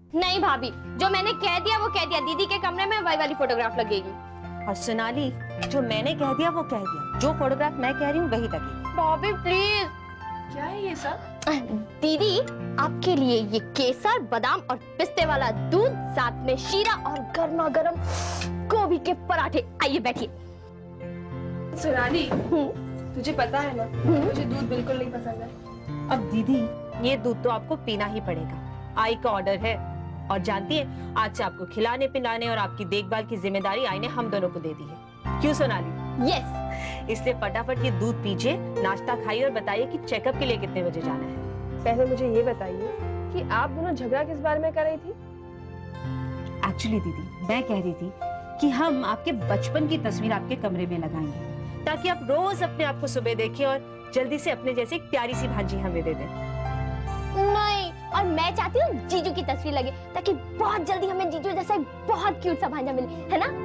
नहीं भाभी, जो मैंने कह दिया वो कह दिया। दीदी के कमरे में वही वाली फोटोग्राफ लगेगी। और सोनाली, जो मैंने कह दिया वो कह दिया, जो फोटोग्राफ मैं कह रही हूँ वही लगेगी। भाभी प्लीज। क्या है ये सब? दीदी आपके लिए ये केसर, बादाम और पिस्ते वाला दूध, साथ में शीरा और गर्मा गर्म गोभी के पराठे। आइए बैठिए। सोनाली, तुझे पता है ना मुझे दूध बिल्कुल नहीं पसंद है। अब दीदी, ये दूध तो आपको पीना ही पड़ेगा, आई का ऑर्डर है। और जानती है, आज से आपको खिलाने पिलाने और आपकी देखभाल की जिम्मेदारी आई ने हम दोनों को दे दी है। क्यों सोनाली? यस। इसलिए फटाफट ये दूध पीजिए, नाश्ता खाइए और बताइए कि चेकअप के लिए कितने बजे जाना है। पहले मुझे ये बताइए कि आप दोनों झगड़ा किस बारे में कर रही थी? एक्चुअली दीदी, मैं कह रही थी कि हम आपके बचपन की तस्वीर आपके कमरे में लगाएंगे, ताकि आप रोज अपने आप को सुबह देखें और जल्दी से अपने जैसे एक प्यारी सी भांजी हमें दे दें। नहीं, और मैं चाहती हूँ जीजू की तस्वीर लगे, ताकि बहुत जल्दी हमें जीजू जैसा एक बहुत क्यूट सा भांजा मिले, है ना?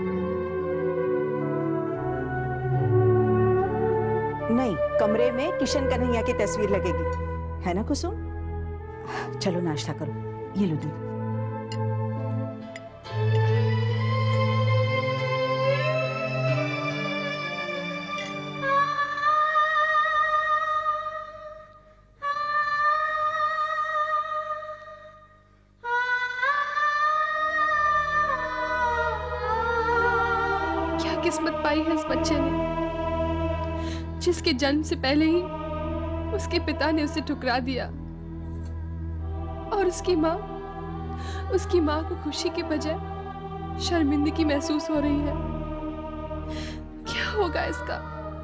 नहीं, कमरे में किशन कन्हैया की तस्वीर लगेगी, है ना कुसुम? चलो नाश्ता करो, ये लो दूध। क्या किस्मत पाई है इस बच्चे ने, जिसके जन्म से पहले ही उसके पिता ने उसे ठुकरा दिया और उसकी माँ को खुशी के बजाय शर्मिंदगी महसूस हो रही है। क्या होगा इसका?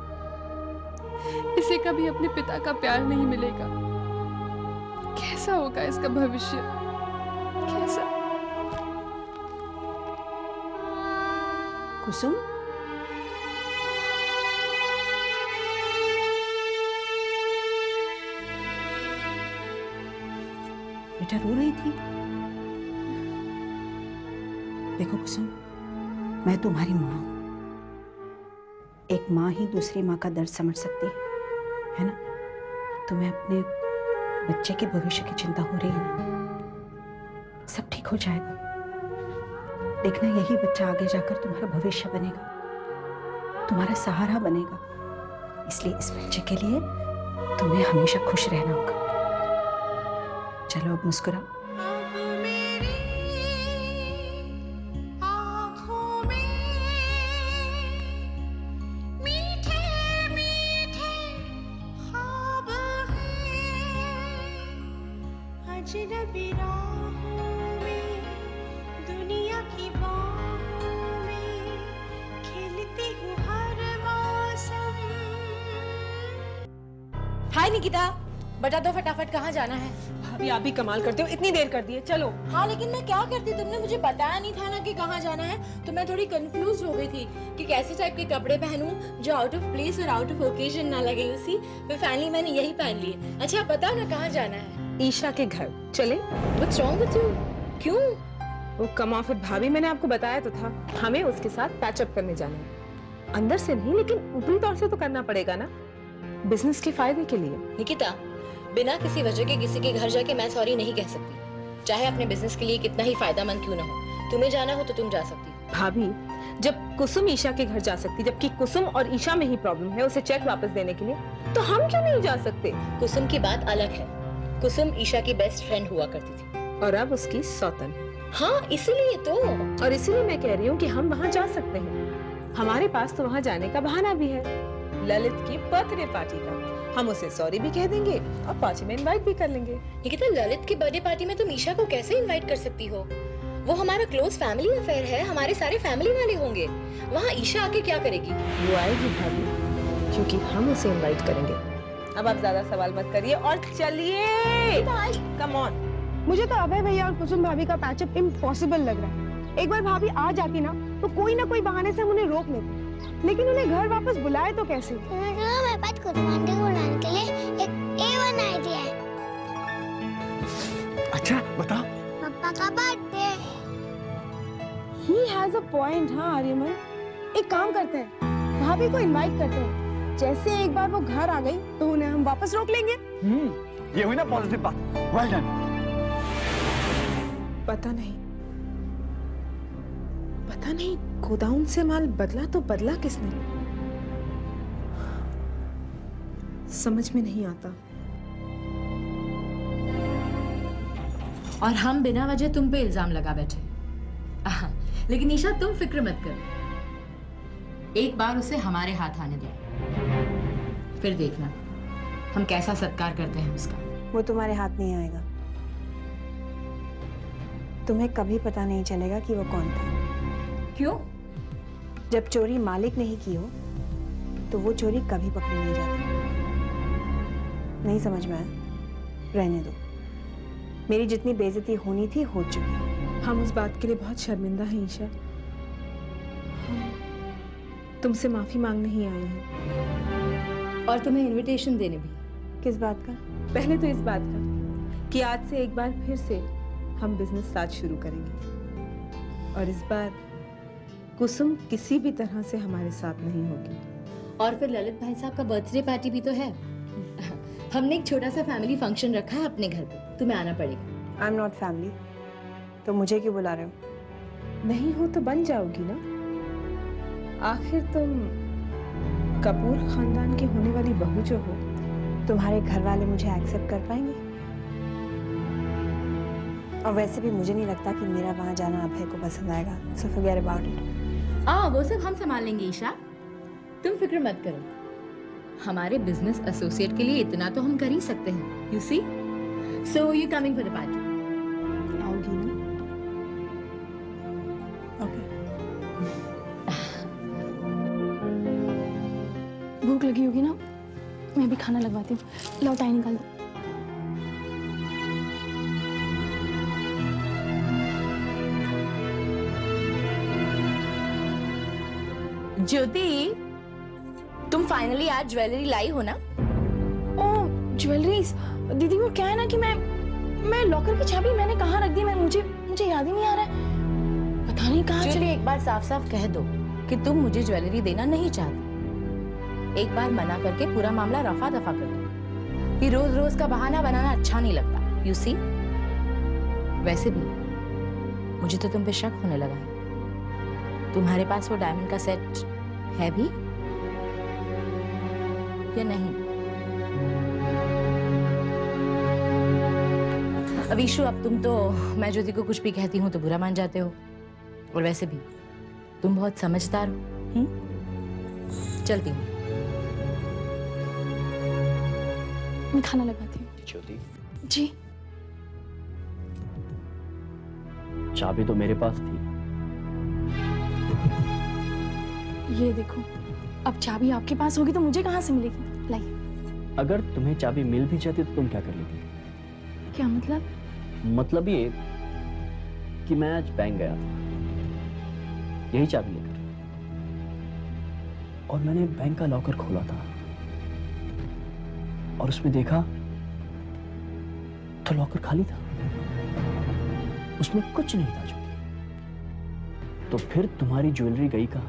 इसे कभी अपने पिता का प्यार नहीं मिलेगा। कैसा होगा इसका भविष्य? कैसा? कुसुम, बेटा रो रही थी? देखो कुसुम, मैं तुम्हारी माँ हूं। एक माँ ही दूसरी माँ का दर्द समझ सकती है ना? तुम्हें अपने बच्चे के भविष्य की चिंता हो रही है ना? सब ठीक हो जाएगा। देखना, यही बच्चा आगे जाकर तुम्हारा भविष्य बनेगा, तुम्हारा सहारा बनेगा। इसलिए इस बच्चे के लिए तुम्हें हमेशा खुश रहना होगा। चलो अब मुस्कुराओ। दुनिया की बाहों में खेलती हूँ हर मौसम। हाय निकिता, बता दो फटाफट कहाँ जाना है? भाभी आप भी कमाल करते हो, इतनी देर कर दी है। चलो। हाँ लेकिन मैं क्या करती, तुमने मुझे बताया नहीं था ना कि कहाँ जाना है, तो मैं थोड़ी कंफ्यूज हो गई थी कि कैसे टाइप के कपड़े पहनूं जो आउट ऑफ प्लेस और आउट ऑफ ओकेजन ना लगे उसी। फिर फाइनली मैंने यही पहन लिए। अच्छा बताओ ना कहाँ जाना है? ईशा के घर चले? What's wrong with you? क्यों? वो कम ऑफ इट भाभी, मैंने आपको बताया तो था, हमें उसके साथ पैचअप करने जाना है। अंदर से नहीं, लेकिन ऊपरी तौर से तो करना पड़ेगा ना, बिजनेस के फायदे के लिए। निकिता, बिना किसी वजह के किसी के घर जाके मैं सॉरी नहीं कह सकती, चाहे अपने बिजनेस के लिए कितना ही फायदेमंद क्यों ना हो। तुम्हें जाना हो तो तुम जा सकती हो। भाभी, जब कुसुम ईशा के घर जा सकती, जबकि कुसुम और ईशा में ही प्रॉब्लम है उसे चेक वापस देने के लिए, तो हम क्यों नहीं जा सकते? कुसुम की बात अलग है। कुसुम ईशा की बेस्ट फ्रेंड हुआ करती थी और अब उसकी सौतन। हाँ इसीलिए तो, और इसीलिए मैं कह रही हूँ कि हम वहाँ जा सकते हैं। हमारे पास तो वहाँ जाने का बहाना भी है, ललित की बर्थडे पार्टी का। हम उसे सॉरी भी कह देंगे और पार्टी में इनवाइट भी कर लेंगे। निकिता, ललित की बर्थडे पार्टी में तुम ईशा को कैसे इनवाइट कर सकती हो? वो हमारा क्लोज फैमिली अफेयर है, हमारे सारे फैमिली वाले होंगे। वहाँ ईशा आके क्या करेगी? वो आएगी भाभी, क्योंकि हम उसे इनवाइट करेंगे। अब आप ज्यादा सवाल मत करिए और चलिए। Come on. मुझे तो अभय भैया और कुसुम भाभी का पैचअप इम्पॉसिबल लग रहा है। एक बार भाभी आ जाती ना तो कोई ना कोई बहाने से हम उन्हें रोक लेते, लेकिन उन्हें घर वापस बुलाए तो कैसे? मेरे पास कुर्बान को बुलाने के लिए एक A1 आइडिया है। अच्छा बता। पापा का birthday. He has a point, हाँ आर्यमन। एक काम करते हैं, भाभी को इनवाइट करते हैं। जैसे एक बार वो घर आ गई तो उन्हें हम वापस रोक लेंगे। ये हुई ना पॉजिटिव बात। Well done. पता नहीं गोदाउन से माल बदला तो बदला किसने, समझ में नहीं आता। और हम बिना वजह तुम पे इल्जाम लगा बैठे। लेकिन ईशा तुम फिक्र मत करो, एक बार उसे हमारे हाथ आने दो, फिर देखना हम कैसा सत्कार करते हैं उसका। वो तुम्हारे हाथ नहीं आएगा। तुम्हें कभी पता नहीं चलेगा कि वो कौन था। क्यों? जब चोरी मालिक नहीं की हो तो वो चोरी कभी पकड़ी नहीं जाती। नहीं समझ में आया? रहने दो। मेरी जितनी बेइज्जती होनी थी हो चुकी है। हम उस बात के लिए बहुत शर्मिंदा हैं ईशा। हम तुमसे माफी मांगने ही आए हैं। और तुम्हें इनविटेशन देने भी। किस बात का? पहले तो इस बात का कि आज से एक बार फिर से हम बिजनेस साथ शुरू करेंगे, और इस बार कुसुम किसी भी तरह से हमारे साथ नहीं होगी। और फिर ललित भाई साहब का बर्थडे पार्टी भी तो है। हमने एक छोटा सा फैमिली फंक्शन रखा है अपने घर पे, तुम्हें आना पड़ेगा। आई एम नॉट फैमिली, तो मुझे क्यों बुला रहे हो? नहीं हो तो बन जाओगी ना, आखिर तुम कपूर खानदान की होने वाली बहू जो हो। तुम्हारे घर वाले मुझे एक्सेप्ट कर पाएंगे? और वैसे भी मुझे नहीं लगता कि मेरा वहां जाना अभय को पसंद आएगा, सो फॉरगेट अबाउट इट। वो सब हम संभाल लेंगे ईशा, तुम फिक्र मत करो। हमारे बिजनेस एसोसिएट के लिए इतना तो हम कर ही सकते हैं। You see, so you coming for the party? आओगी ना? ओके। भूख लगी होगी ना, मैं भी खाना लगवाती हूँ। लो टाई निकाल दो। ज्योति, तुम फाइनली आज ज्वेलरी लाई हो ना? ओ ज्वेलरीज दीदी, वो क्या है ना कि मैं लॉकर की चाबी मैंने कहाँ रख दी, मुझे याद ही नहीं आ रहा है, पता नहीं कहाँ चली। एक बार साफ साफ कह दो कि तुम मुझे ज्वेलरी देना नहीं चाहती। एक बार मना करके पूरा मामला रफा दफा कर दो। ये रोज रोज का बहाना बनाना अच्छा नहीं लगता। यू सी, वैसे भी मुझे तो तुम पे शक होने लगा है। तुम्हारे पास वो डायमंड का सेट है भी या नहीं? अविशु, अब तुम तो मैं ज्योति को कुछ भी कहती हूँ तो बुरा मान जाते हो, और वैसे भी तुम बहुत समझदार हो। चलती हूँ। मैं खाना लगवाती हूँ। ज्योति, जी। चाबी तो मेरे पास थी। ये देखो, अब चाबी आपके पास होगी तो मुझे कहाँ से मिलेगी? लाइए। अगर तुम्हें चाबी मिल भी जाती तो तुम क्या कर लेती? क्या मतलब? मतलब ये कि मैं आज बैंक गया था यही चाबी लेकर, और मैंने बैंक का लॉकर खोला था और उसमें देखा तो लॉकर खाली था, उसमें कुछ नहीं था ज्योति। तो फिर तुम्हारी ज्वेलरी गई कहाँ?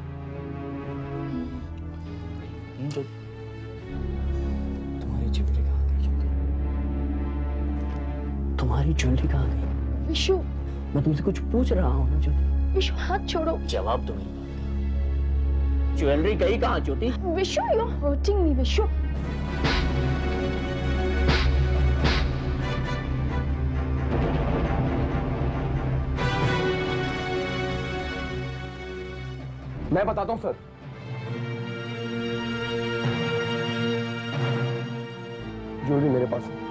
तुम्हारी ज्वेलरी कहाँ गई ज्योति? तुम्हारी ज्वेलरी कहाँ गई? विशु, मैं तुमसे कुछ पूछ रहा हूँ ना ज्योति। विशु हाथ छोड़ो। जवाब दो मेरी बात का। ज्वेलरी गई कहाँ Jyoti? Vishu, you are hurting me Vishu. मैं बताता हूं सर। ज्वेलरी मेरे पास है।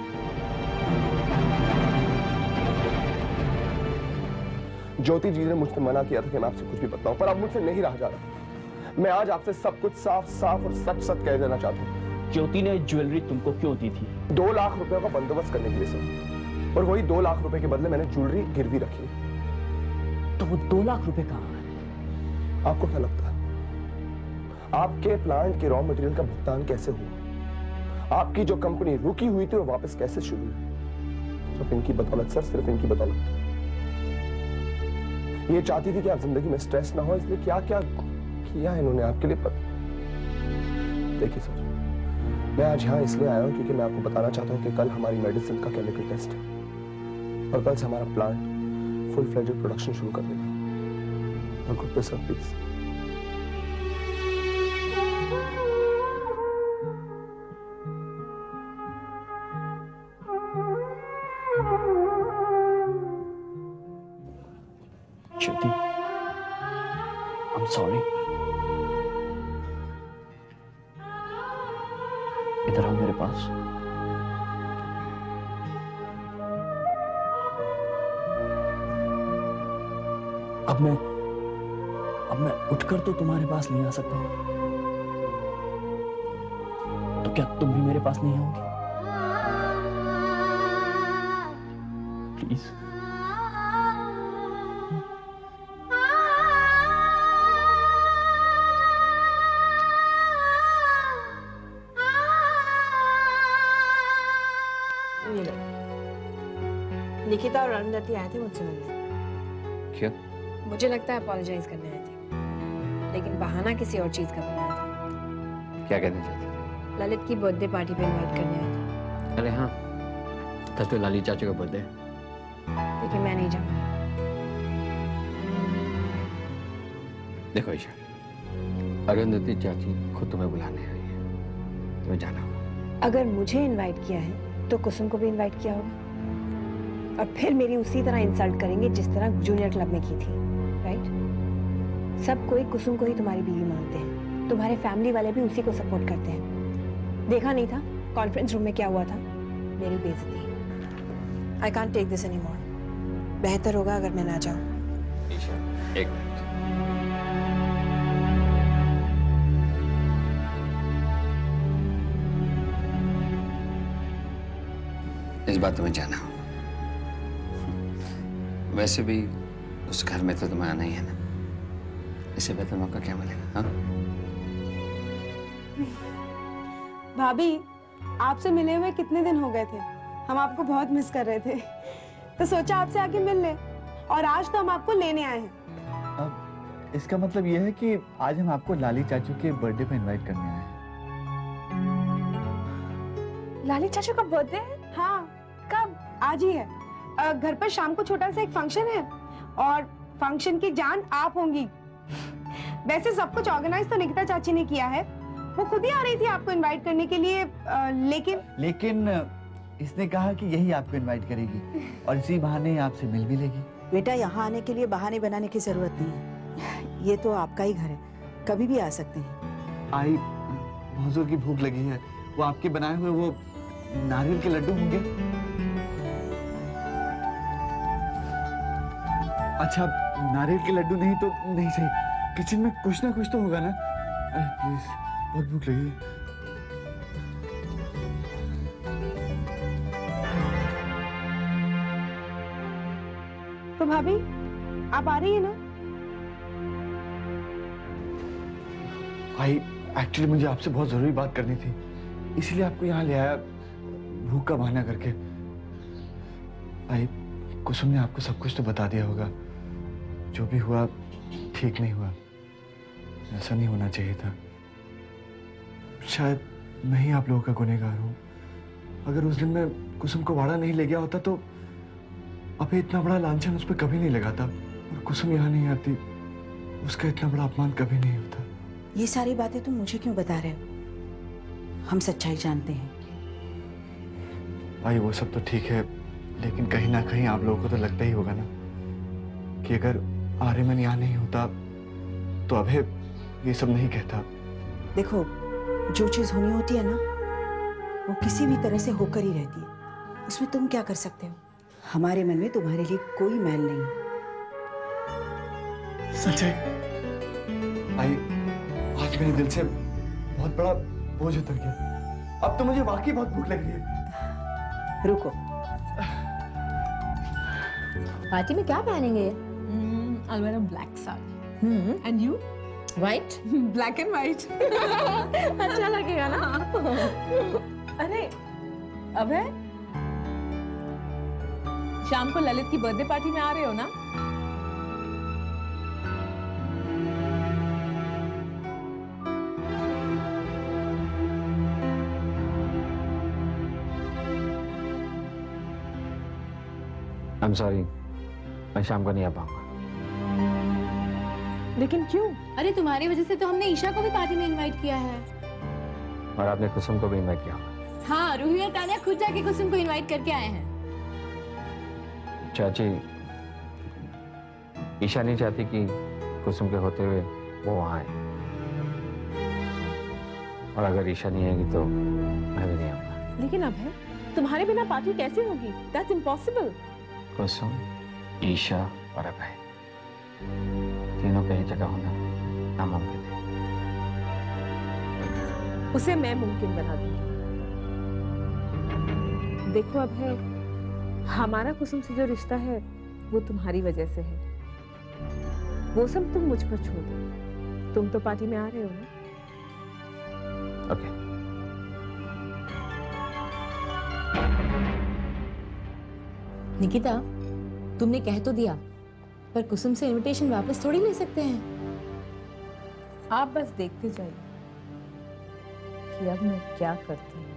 ज्योति जी ने मुझसे मना किया था कि मैं आपसे कुछ भी बताऊं, पर अब मुझसे नहीं रहा जा रहा। मैं आज आपसे सब कुछ साफ साफ और सच सच कह देना चाहता हूं। ज्योति ने ज्वेलरी तुमको क्यों दी थी? 2 लाख रुपए का बंदोबस्त करने के लिए सर, और वही 2 लाख रुपए के बदले मैंने ज्वेलरी गिरवी रखी। तो वो 2 लाख रुपए कहाँ है? आपको क्या लगता है आपके प्लांट के रॉ मटेरियल का भुगतान कैसे हुआ? आपकी जो कंपनी रुकी हुई थी वो वापस कैसे शुरू हुई? सिर्फ इनकी बदौलत सर, सिर्फ इनकी बदौलत। ये चाहती थी कि आप जिंदगी में स्ट्रेस ना हो, इसलिए क्या क्या किया इन्होंने आपके लिए। देखिए सर, मैं आज यहाँ इसलिए आया हूँ क्योंकि मैं आपको बताना चाहता हूँ कि कल हमारी मेडिसिन का केमिकल टेस्ट है, और कल से हमारा प्लांट फुल फ्लेजेड प्रोडक्शन शुरू कर देगा। गुड पे sir please. Shruti, I'm sorry. इधर आओ मेरे पास। अब मैं उठकर तो तुम्हारे पास नहीं आ सकता हूं, तो क्या तुम भी मेरे पास नहीं आओगी? प्लीज। निकिता और अरुंधति आए थे मुझसे मिलने। क्या? मुझे लगता है अपोलोजाइज करने आए थे, लेकिन बहाना किसी और चीज का बनाया था। क्या कहना चाहते थे? ललित की बर्थडे पार्टी पे इनवाइट करने आए थे। अरे हाँ, कल तो लाली चाचू का बर्थडे। लेकिन मैं नहीं जाऊंगी। देखो ईशा, अरुंधति चाची खुद तुम्हें बुलाने आई है, तुम्हें जाना होगा। अगर मुझे इनवाइट किया है तो कुसुम को भी इनवाइट किया होगा, और फिर मेरी उसी तरह इंसल्ट करेंगे जिस तरह जूनियर क्लब में की थी, राइट? सब कोई कुसुम को ही तुम्हारी बीवी मानते हैं, तुम्हारे फैमिली वाले भी उसी को सपोर्ट करते हैं। देखा नहीं था कॉन्फ्रेंस रूम में क्या हुआ था? मेरी बेइज्जती। I can't take this anymore. बेहतर होगा अगर मैं ना जाऊं। ईशा, एक मिनट। इस बात तुम्हें जाना हो। वैसे भी उस घर में तो तुम्हें आना ही है ना, इससे बेहतर मौका क्या मिलेगा? हाँ? भाभी, आपसे मिले हुए कितने दिन हो गए थे, हम आपको बहुत मिस कर रहे थे, तो सोचा आपसे आके मिल ले, और आज तो हम आपको लेने आए हैं। अब इसका मतलब यह है कि आज हम आपको लाली चाचू के बर्थडे पे इनवाइट करने आए हैं। लाली चाचू का बर्थडे है? हाँ। कब? आज ही है। घर पर शाम को छोटा सा एक फंक्शन है, और फंक्शन की जान आप होंगी। वैसे सब कुछ ऑर्गेनाइज तो निकिता चाची ने किया है, वो खुद ही आ रही थी आपको इनवाइट करने के लिए, लेकिन इसने कहा कि यही आपको इनवाइट करेगी, और इसी बहाने आपसे मिल भी लेगी। बेटा, यहाँ आने के लिए बहाने बनाने की जरूरत नहीं है, ये तो आपका ही घर है, कभी भी आ सकते हैं। आई, बहुत जोर की भूख लगी है, वो आपके बनाए हुए वो नारियल के लड्डू होंगे? अच्छा, नारियल के लड्डू नहीं तो नहीं सही, किचन में कुछ ना कुछ तो होगा ना? प्लीज, बहुत भूख लगी है। तो भाभी, आप आ रही है ना? भाई, एक्चुअली मुझे आपसे बहुत जरूरी बात करनी थी, इसीलिए आपको यहाँ ले आया, भूख का बहाना करके। भाई, कुसुम ने आपको सब कुछ तो बता दिया होगा, जो भी हुआ ठीक नहीं हुआ, ऐसा नहीं होना चाहिए था। शायद मैं ही आप लोगों का गुनहगार हूँ। अगर उस दिन मैं कुसुम को वाड़ा नहीं ले गया होता तो अभी इतना बड़ा लांछन उस पर कभी नहीं लगाता, और कुसुम यहाँ नहीं आती, उसका इतना बड़ा अपमान कभी नहीं होता। ये सारी बातें तुम मुझे क्यों बता रहे हो? हम सच्चाई जानते हैं। भाई, वो सब तो ठीक है, लेकिन कहीं ना कहीं आप लोगों को तो लगता ही होगा ना कि अगर आर्यमन यहाँ नहीं होता तो अभय ये सब नहीं कहता। देखो, जो चीज होनी होती है ना, वो किसी भी तरह से होकर ही रहती है, उसमें तुम क्या कर सकते हो? हमारे मन में तुम्हारे लिए कोई मैल नहीं। सच है भाई, आज मेरे दिल से बहुत बड़ा बोझ उतर गया। अब तो मुझे वाकई बहुत भूख लग रही है। रुको, पार्टी में क्या पहनेंगे? I'll wear a black sari. And you? White? Black and white. अच्छा लगेगा ना? अरे, अभय, शाम को ललित की बर्थडे पार्टी में आ रहे हो ना? I'm sorry, मैं शाम को नहीं आ पाऊंगा। लेकिन क्यों? अरे तुम्हारी वजह से तो हमने ईशा को भी पार्टी में इनवाइट किया है। और आपने कुसुम को भी इनवाइट किया? हाँ, रूही और तानिया खुद जाके कुसुम को इनवाइट करके आए हैं। चाची, ईशा नहीं चाहती कि कुसुम के होते हुए वो वहां आए, और अगर ईशा नहीं आएगी तो मैं भी नहीं आऊंगा। लेकिन अभय, तुम्हारे बिना पार्टी कैसे होगी? That's impossible. कुसुम, ईशा और अभय तीनों कहीं जगह होना नामुमकिन है। उसे मैं मुमकिन बना दूंगी। देखो अभय, हमारा कुसुम से जो रिश्ता है वो तुम्हारी वजह से है। वो सब तुम मुझ पर छोड़ दो। तुम तो पार्टी में आ रहे हो ना? ओके। निकिता, तुमने कह तो दिया, पर कुसुम से इनविटेशन वापस थोड़ी ले सकते हैं। आप बस देखते जाइए कि अब मैं क्या करती हूँ।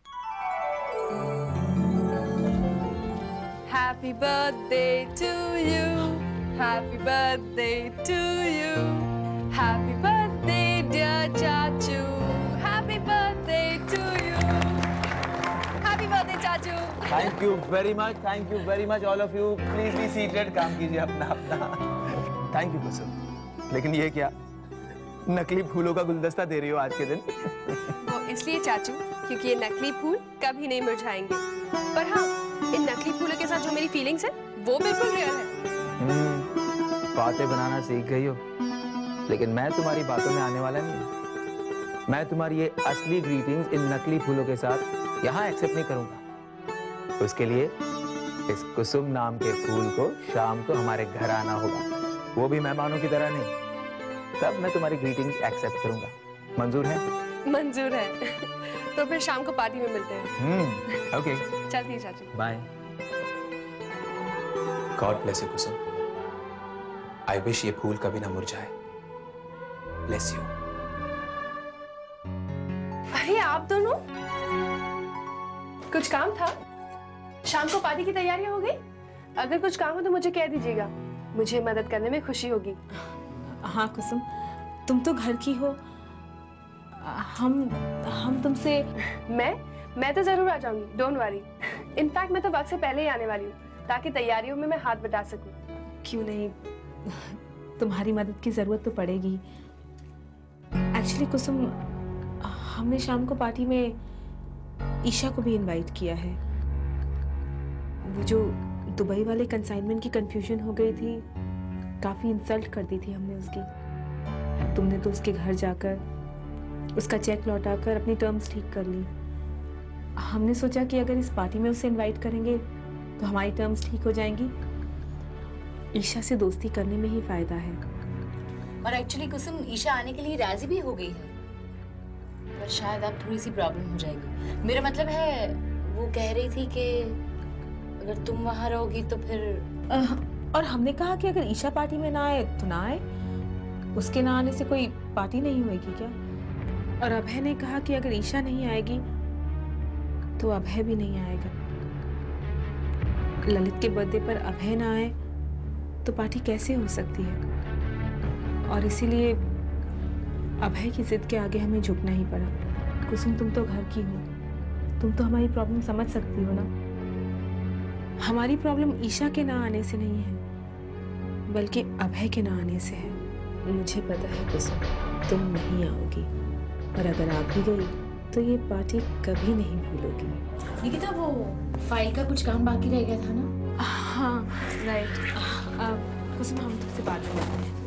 Happy birthday to you. Happy birthday to you. Happy birthday dear Chachu. Happy birthday to you. Happy birthday Chachu. Thank you very much all of you. Please be seated. काम कीजिए अपना। Thank you कुसुम। लेकिन ये क्या? नकली फूलों का गुलदस्ता दे रही हो आज के दिन? वो इसलिए चाचू क्योंकि ये नकली फूल कभी नहीं मुरझाएंगे। पर हाँ, इन नकली फूलों के साथ जो मेरी फीलिंग्स है वो बिल्कुल रियल है। बातें बनाना सीख गई हो, लेकिन मैं तुम्हारी बातों में आने वाला नहीं। मैं तुम्हारी ये असली ग्रीटिंग्स इन नकली फूलों के साथ यहाँ एक्सेप्ट नहीं करूंगा। उसके लिए इस कुसुम नाम के फूल को शाम को हमारे घर आना होगा, वो भी मेहमानों की तरह नहीं। तब मैं तुम्हारी ग्रीटिंग्स एक्सेप्ट करूंगा। मंजूर है? मंजूर है। तो फिर शाम को पार्टी में मिलते हैं। ओके। चलती है चाचू। Bye. God bless you Kusum. I wish ये फूल कभी ना मुरझाए। Bless you. अरे आप दोनों, कुछ काम था? शाम को पार्टी की तैयारियां हो गई? अगर कुछ काम हो तो मुझे कह दीजिएगा, मुझे मदद करने में खुशी होगी। हाँ कुसुम, तुम तो घर की हो। हम तुमसे मैं तो जरूर आ जाऊंगी, डोंट वरी। इनफैक्ट मैं तो वक्त से पहले ही आने वाली हूँ ताकि तैयारियों में मैं हाथ बटा सकूं। क्यों नहीं, तुम्हारी मदद की जरूरत तो पड़ेगी। एक्चुअली कुसुम, हमने शाम को पार्टी में ईशा को भी इनवाइट किया है। वो जो दुबई वाले कंसाइनमेंट की कंफ्यूजन हो गई थी, काफी इंसल्ट कर दी थी हमने उसकी। तुमने तो उसके घर जाकर उसका चेक लौटाकर अपनी टर्म्स ठीक कर ली। हमने सोचा कि अगर इस पार्टी में उसे इनवाइट करेंगे तो हमारी टर्म्स ठीक हो जाएंगी। ईशा से दोस्ती करने में ही फायदा है। और एक्चुअली कुसुम ईशा आने के लिए राजी भी हो गई है, पर शायद अब थोड़ी सी प्रॉब्लम हो जाएगी। मेरा मतलब है, वो कह रही थी कि अगर तुम वहां रहोगी तो फिर और हमने कहा कि अगर ईशा पार्टी में ना आए तो ना आए, उसके ना आने से कोई पार्टी नहीं होगी क्या? और अभय ने कहा कि अगर ईशा नहीं आएगी तो अभय भी नहीं आएगा। ललित के बर्थडे पर अभय ना आए तो पार्टी कैसे हो सकती है? और इसीलिए अभय की जिद के आगे हमें झुकना ही पड़ा। कुसुम, तुम तो घर की हो, तुम तो हमारी प्रॉब्लम समझ सकती हो ना। हमारी प्रॉब्लम ईशा के ना आने से नहीं है, बल्कि अभय के ना आने से है। मुझे पता है कुसुम, तुम नहीं आओगी, और अगर आ भी गई तो ये पार्टी कभी नहीं भूलोगी। निकिता, वो फाइल का कुछ काम बाकी रह गया था ना? हाँ राइट। कुसुम, हम तुमसे बात करते हैं।